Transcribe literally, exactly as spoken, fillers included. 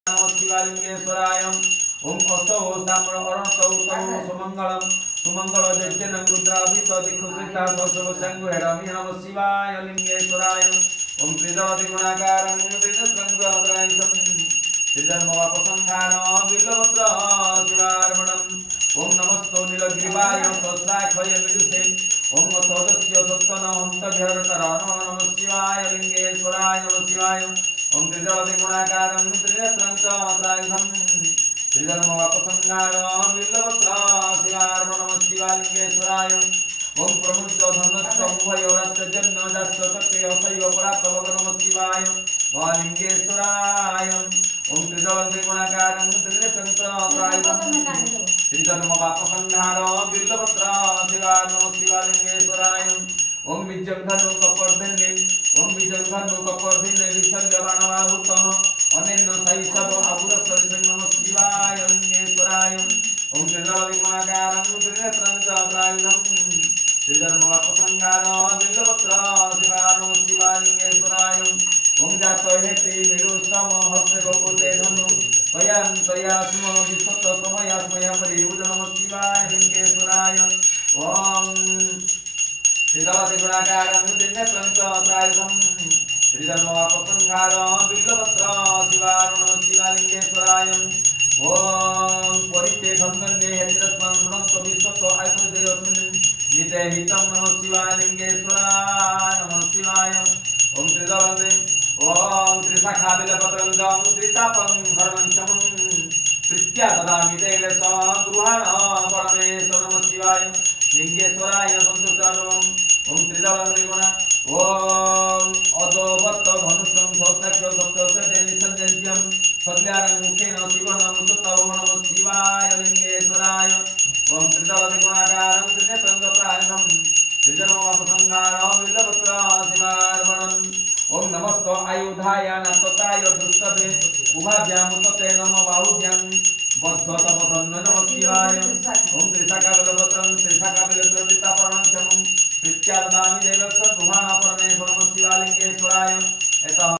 नमः शिवालिंगेश्वराय ओम असौ ताम्र अरणतौ तौ सुमंगलम सुमंगल जज्जनं रुद्राभित दिखुसिता ससव संगु हेरमि नमः शिवाय लिंगेश्वराय ओम त्रिदवति गुणाकारं त्रिदस्कंद्रायसं त्रिजन्मवापसंहार बिल्वपत्र शिवार्पणम् ओम नमस्तो नीलग्रीवाय सहस्राक्षय विदुषे ओम सदस्य सत्तन हंसभ्यरकर नमः शिवाय लिंगेश्वराय नमः शिवाय ओम त्रिदवति गुणाकारं त्रिदस्कंद्रायसं त्रिजन्मवापसंहार बिल्वपत्र शिवार्पणम् नमः शिवालिंगेश्वराय ओम प्रमुच धनस्य उभयोरस्य जन्मजास्य तत्ते असैव परात्तवग नमः शिवाय लिंगेश्वराय ओम त्रिदवति गुणाकारं त्रिदस्कंद्रायसं त्रिजन्मवापसंहार बिल्वपत्र शिवार्पणम् शिवालिंगेश्वराय ओम विजंधनु कपर्धिने ओम विजंधनु कपर्धिने विसर्जबाणवाहुतः अनेन शैशव अबुरसरिसं नमः शिवाय लिंगेश्वराय ओम त्रिदवति गुणाकारं त्रिदस्कंद्रायसं त्रिजन्मवापसंहार बिल्वपत्र शिवार्पणम् शिवालिंगेश्वराय ओम जातयेति मेरुस्तम हस्ते बहुते धनु तयां तयास्म विश्वत समयास्मया परियुज नमः शिवाय लिंगेश्वराय ओम त्रिदवति गुणाकारं त्रिदस्कंद्रायसं त्रिजन्मवापसंहार बिल्वपत्र शिवार्पणम् शिवालिंगेश्वराय ओम परिते धन्वन्ये हेतिरस्मरणं विश्वत आयतदेवस्मिन् नितेहितं नमः शिवाय लिंगेश्वराय नमः शिवाय ओम त्रिदवति ओम त्रिशाखा बिल्वपत्रं जं त्रितापं हरणं शमं प्रीत्या ददामि ते गृहाण परमेश्वर नमः शिवाय लिंगेश्वराय सन्तुष्टानम् ओम त्रिदवति गुणा ओम अदोवत्त धनुष्टं सहस्राक्ष सप्तशते निसञ्जन्त्यं सद्यारं मुखेन शिवनमुत्तमं नमः शिवाय लिंगेश्वराय ओम त्रिदवति गुणाकारं त्रिदस्कंद्रायसं त्रिजन्मवापसंहार बिल्वपत्र शिवार्पणम् ओम नमस्तो आयुधाय नातताय दृष्टवे उभाभ्यामुत्तते नमः बाहुभ्यां बद्धतमधन्न नमः शिवाय ओम त्रिशाखा बिल्वपत्रं त्रिशाखा बिल्वपत्रं शमं प्रीत्या ददामि देवस्य गृहाण परमेश्वर नमः शिवालिंगेश्वराय एतः